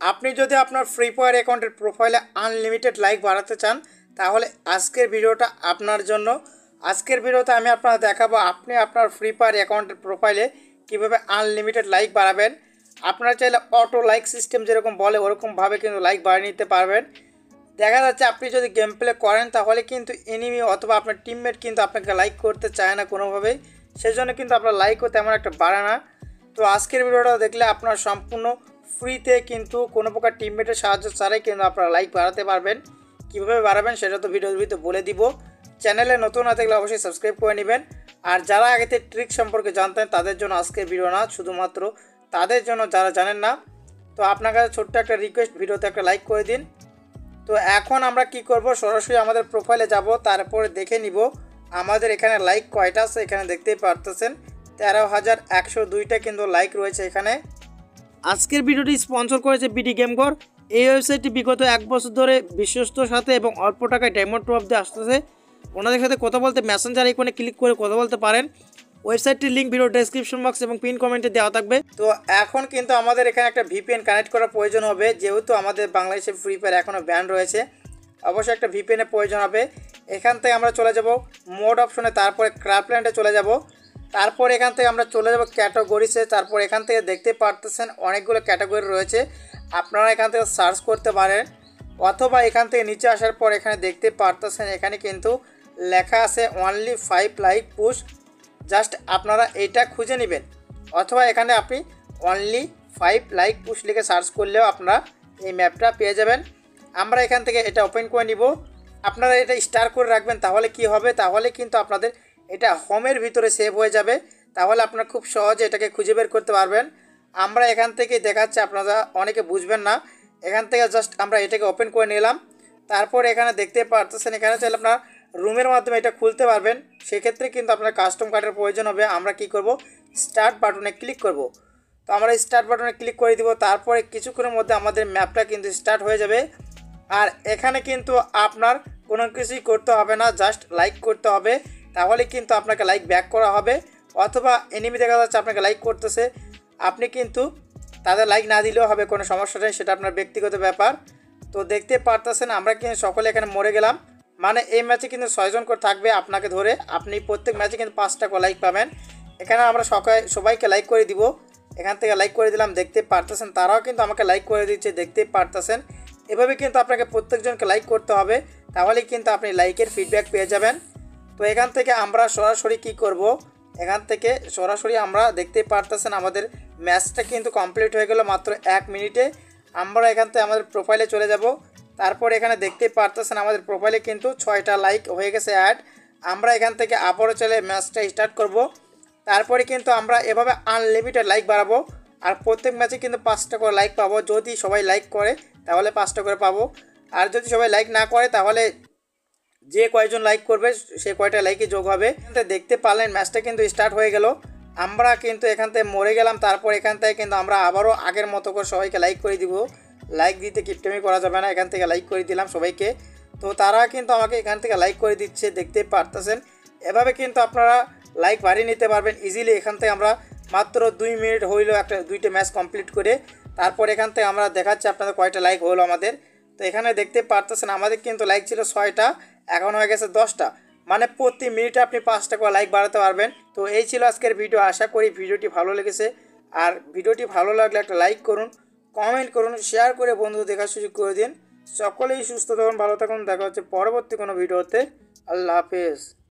আপনি যদি আপনার ফ্রি ফায়ার অ্যাকাউন্টের প্রোফাইলে আনলিমিটেড লাইক বাড়াতে চান তাহলে আজকের ভিডিওটা আপনার জন্য। আজকের ভিডিওতে আমি আপনারা দেখাবো আপনি আপনার ফ্রি ফায়ার অ্যাকাউন্টের প্রোফাইলে কীভাবে আনলিমিটেড লাইক বাড়াবেন। আপনারা চাইলে অটো লাইক সিস্টেম যেরকম বলে ওরকমভাবে কিন্তু লাইক বাড়িয়ে নিতে পারবেন। দেখা যাচ্ছে আপনি যদি গেম প্লে করেন তাহলে কিন্তু এনিমি অথবা আপনার টিমমেট কিন্তু আপনাকে লাইক করতে চায় না কোনোভাবেই, সেজন্য কিন্তু আপনার লাইকও তেমন একটা বাড়ে না। তো আজকের ভিডিওটা দেখলে আপনার সম্পূর্ণ ফ্রিতে কিন্তু কোনো প্রকার টিমমেটের সাহায্য ছাড়াই কিন্তু আপনারা লাইক বাড়াতে পারবেন। কীভাবে বাড়াবেন সেটা তো ভিডিওর ভিতরে বলে দিব। চ্যানেলে নতুন না থাকলে অবশ্যই সাবস্ক্রাইব করে নেবেন। আর যারা আগেতে ট্রিক সম্পর্কে জানতেন তাদের জন্য আজকের ভিডিও না, শুধুমাত্র তাদের জন্য যারা জানেন না। তো আপনার কাছে ছোট্ট একটা রিকোয়েস্ট, ভিডিওতে একটা লাইক করে দিন। তো এখন আমরা কি করব, সরাসরি আমাদের প্রোফাইলে যাব, তারপরে দেখে নিব আমাদের এখানে লাইক কয়টা আছে। এখানে দেখতেই পারতেছেন 13,102টা কিন্তু লাইক রয়েছে এখানে। আজকের ভিডিওটি স্পন্সর করেছে বিডি গেম ঘর। এই ওয়েবসাইটটি বিগত 1 বছর ধরে বিশ্বস্তর সাথে এবং অল্প টাকায় ডায়মন্ড টপ দিয়ে আসতেছে। ওনাদের সাথে কথা বলতে মেসেঞ্জার আইকনে ক্লিক করে কথা বলতে পারেন। ওয়েবসাইটটির লিঙ্ক ভিডিও ডেসক্রিপশন বক্স এবং পিন কমেন্টে দেওয়া থাকবে। তো এখন কিন্তু আমাদের এখানে একটা ভিপিএন কানেক্ট করার প্রয়োজন হবে, যেহেতু আমাদের বাংলাদেশে ফ্রি ফায়ার এখনও ব্যান রয়েছে। অবশ্যই একটা ভিপিএনের প্রয়োজন হবে। এখান থেকে আমরা চলে যাব মোড অপশনে, তারপরে ক্রাফল্যান্ডে চলে যাব। তারপর এখান থেকে আমরা চলে যাব ক্যাটাগরিসে। তারপর এখান থেকে দেখতে পারতেছেন অনেকগুলো ক্যাটাগরি রয়েছে, আপনারা এখান থেকে সার্চ করতে পারেন। অথবা এখান থেকে নিচে আসার পর এখানে দেখতে পারতেছেন এখানে কিন্তু লেখা আছে অনলি 5 লাইক পুশ। জাস্ট আপনারা এটা খুঁজে নেবেন, অথবা এখানে আপনি অনলি 5 লাইক পুশ লিখে সার্চ করলেও আপনারা এই ম্যাপটা পেয়ে যাবেন। আমরা এখান থেকে এটা ওপেন করে নিব। আপনারা এটা স্টার করে রাখবেন, তাহলে কি হবে, তাহলে কিন্তু আপনাদের এটা হোমের ভিতরে সেভ হয়ে যাবে। তাহলে আপনারা খুব সহজে এটাকে খুঁজে বের করতে পারবেন। আমরা এখান থেকে দেখাচ্ছি, আপনারা অনেকে বুঝবেন না। এখান থেকে জাস্ট আমরা এটাকে ওপেন করে নিলাম। তারপর এখানে দেখতে পারতেছেন এখানে চাইলে আপনারা রুমের মাধ্যমে এটা খুলতে পারবেন। সেক্ষেত্রে কিন্তু আপনার কাস্টম কার্ডের প্রয়োজন হবে। আমরা কি করব, স্টার্ট বাটনে ক্লিক করব। তো আমরা স্টার্ট বাটনে ক্লিক করে দিব। তারপরে কিছুক্ষণের মধ্যে আমাদের ম্যাপটা কিন্তু স্টার্ট হয়ে যাবে। আর এখানে কিন্তু আপনার কোনো কিছুই করতে হবে না, জাস্ট লাইক করতে হবে। তাহলে কিন্তু আপনাকে লাইক ব্যাক করা হবে। অথবা এনিমি দেখা যাচ্ছে আপনাকে লাইক করতেছে, আপনি কিন্তু তাদের লাইক না দিলেও হবে, কোনো সমস্যা নেই, সেটা আপনার ব্যক্তিগত ব্যাপার। তো দেখতে পারতেছেন আমরা কিন্তু সকলে এখানে মরে গেলাম। মানে এই ম্যাচে কিন্তু 6 জন করে থাকবে আপনাকে ধরে, আপনি প্রত্যেক ম্যাচে কিন্তু 5টা করে লাইক পাবেন। এখানে আমরা সবাইকে লাইক করে দিব। এখান থেকে লাইক করে দিলাম, দেখতে পারতেছেন তারাও কিন্তু আমাকে লাইক করে দিচ্ছে, দেখতে পারতেছেন। এভাবে কিন্তু আপনাকে প্রত্যেকজনকে লাইক করতে হবে, তাহলেই কিন্তু আপনি লাইকের ফিডব্যাক পেয়ে যাবেন। তো এখান থেকে আমরা সরাসরি কি করব, এখান থেকে সরাসরি আমরা দেখতে পারতেছেন আমাদের ম্যাচটা কিন্তু কমপ্লিট হয়ে গেল মাত্র 1 মিনিটে। আমরা এখান থেকে আমাদের প্রোফাইলে চলে যাব। তারপর এখানে দেখতে পারতেছেন আমাদের প্রোফাইলে কিন্তু 6টা লাইক হয়ে গেছে অ্যাড। আমরা এখান থেকে আবারও চলে ম্যাচটা স্টার্ট করব। তারপরে কিন্তু আমরা এভাবে আনলিমিটেড লাইক বাড়াবো। আর প্রত্যেক ম্যাচে কিন্তু 5টা করে লাইক পাবো। যদি সবাই লাইক করে তাহলে 5টা করে পাবো। আর যদি সবাই লাইক না করে তাহলে যে কয়জন লাইক করবে সে কয়টা লাইকে যোগ হবে। দেখতে পারলেন ম্যাচটা কিন্তু স্টার্ট হয়ে গেল। আমরা কিন্তু এখান থেকে মরে গেলাম। তারপর এখান থেকে কিন্তু আমরা আবারও আগের মতো করে সবাইকে লাইক করে দিব। লাইক দিতে কিপটেমি করা যাবে না। এখান থেকে লাইক করে দিলাম সবাইকে। তো তারা কিন্তু আমাকে এখান থেকে লাইক করে দিচ্ছে, দেখতে পারতেছেন। এভাবে কিন্তু আপনারা লাইক বাড়িয়ে নিতে পারবেন ইজিলি। এখান থেকে আমরা মাত্র 2 মিনিট হইলো একটা 2টা ম্যাচ কমপ্লিট করে। তারপর এখান থেকে আমরা দেখাচ্ছি আপনাদের কয়টা লাইক হলো আমাদের। তো এখানে দেখতে পারতেছেন আমাদের কিন্তু লাইক ছিল 6টা, এখন হয়ে গেছে 10টা। মানে প্রতি মিনিটে আপনি 5টা করে লাইক বাড়াতে পারবেন। তো এই ছিল আজকের ভিডিও। আশা করি ভিডিওটি ভালো লেগেছে। আর ভিডিওটি ভালো লাগলে একটা লাইক করুন, কমেন্ট করুন, শেয়ার করে বন্ধু দেখার সুযোগ করে দিন। সকলেই সুস্থ থাকুন, ভালো থাকুন। দেখা হচ্ছে পরবর্তী কোনো ভিডিওতে। আল্লাহ হাফেজ।